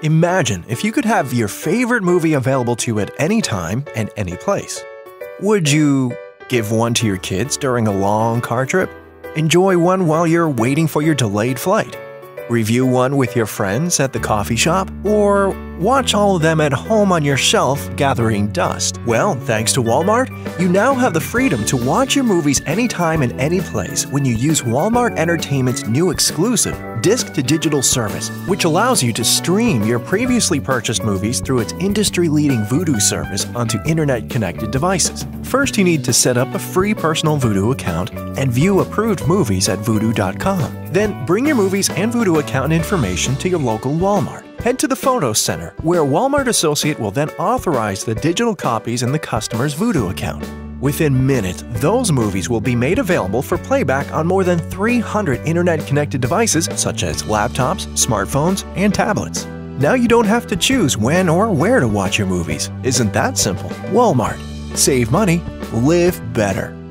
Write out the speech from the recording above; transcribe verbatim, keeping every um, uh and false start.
Imagine if you could have your favorite movie available to you at any time and any place. Would you give one to your kids during a long car trip? Enjoy one while you're waiting for your delayed flight? Review one with your friends at the coffee shop? Or watch all of them at home on your shelf gathering dust? Well, thanks to Walmart, you now have the freedom to watch your movies anytime and any place when you use Walmart Entertainment's new exclusive disc-to-digital service, which allows you to stream your previously purchased movies through its industry-leading Vudu service onto internet-connected devices. First, you need to set up a free personal Vudu account and view approved movies at vudu dot com. Then, bring your movies and Vudu account information to your local Walmart. Head to the Photo Center, where a Walmart associate will then authorize the digital copies in the customer's Vudu account. Within minutes, those movies will be made available for playback on more than three hundred internet-connected devices such as laptops, smartphones, and tablets. Now you don't have to choose when or where to watch your movies. Isn't that simple? Walmart. Save money, live better.